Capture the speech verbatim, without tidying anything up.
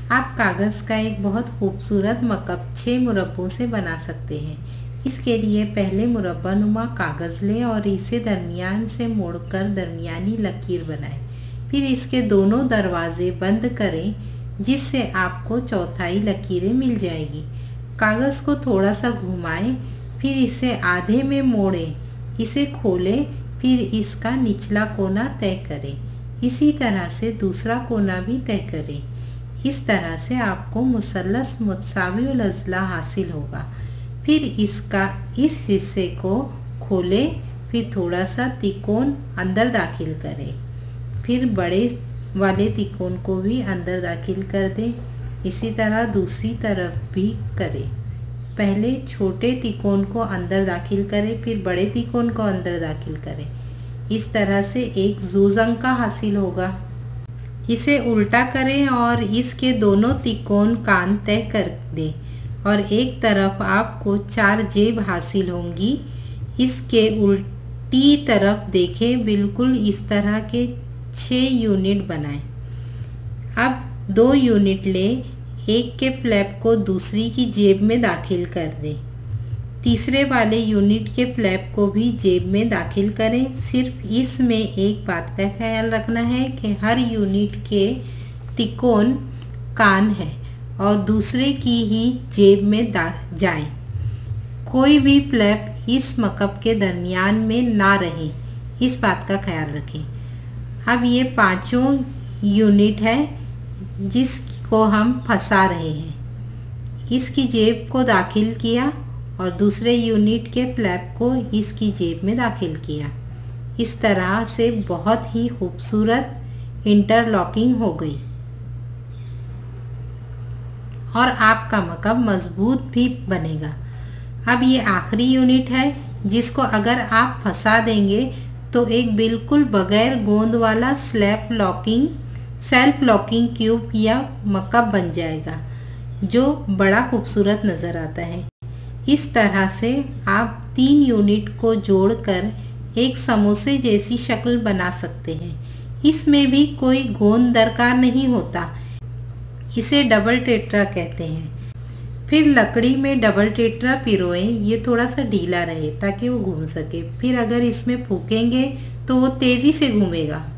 आप कागज़ का एक बहुत खूबसूरत मकब छः मुरब्बों से बना सकते हैं। इसके लिए पहले मुरब्बा नुमा कागज़ लें और इसे दरमियान से मोड़कर दरमियानी लकीर बनाएं। फिर इसके दोनों दरवाजे बंद करें, जिससे आपको चौथाई लकीरें मिल जाएगी। कागज़ को थोड़ा सा घुमाएं, फिर इसे आधे में मोड़ें, इसे खोलें, फिर इसका निचला कोना तय करें। इसी तरह से दूसरा कोना भी तय करें। इस तरह से आपको मुसल्लस मुतसाविउल अज़ला हासिल होगा। फिर इसका इस हिस्से को खोलें, फिर थोड़ा सा तिकोन अंदर दाखिल करें, फिर बड़े वाले तिकोन को भी अंदर दाखिल कर दें। इसी तरह दूसरी तरफ भी करें। पहले छोटे तिकोन को अंदर दाखिल करें, फिर बड़े तिकोन को अंदर दाखिल करें। इस तरह से एक ज़ूज़ंका हासिल होगा। इसे उल्टा करें और इसके दोनों तिकोन कान तय कर दें और एक तरफ आपको चार जेब हासिल होंगी। इसके उल्टी तरफ देखें, बिल्कुल इस तरह के छः यूनिट बनाएं। अब दो यूनिट लें, एक के फ्लैप को दूसरी की जेब में दाखिल कर दें। तीसरे वाले यूनिट के फ्लैप को भी जेब में दाखिल करें। सिर्फ इसमें एक बात का ख्याल रखना है कि हर यूनिट के तिकोन कान है और दूसरे की ही जेब में जाएं। कोई भी फ्लैप इस मकब के दरमियान में ना रहे, इस बात का ख्याल रखें। अब ये पांचों यूनिट है जिसको हम फंसा रहे हैं। इसकी जेब को दाखिल किया और दूसरे यूनिट के फ्लैप को इसकी जेब में दाखिल किया। इस तरह से बहुत ही खूबसूरत इंटरलॉकिंग हो गई और आपका मकब मजबूत भी बनेगा। अब ये आखिरी यूनिट है जिसको अगर आप फंसा देंगे तो एक बिल्कुल बगैर गोंद वाला slap locking self locking cube या मकब बन जाएगा, जो बड़ा खूबसूरत नज़र आता है। इस तरह से आप तीन यूनिट को जोड़कर एक समोसे जैसी शक्ल बना सकते हैं। इसमें भी कोई गोंद दरकार नहीं होता। इसे डबल टेट्रा कहते हैं। फिर लकड़ी में डबल टेट्रा पिरोएं, ये थोड़ा सा ढीला रहे ताकि वो घूम सके। फिर अगर इसमें फूकेंगे तो वो तेज़ी से घूमेगा।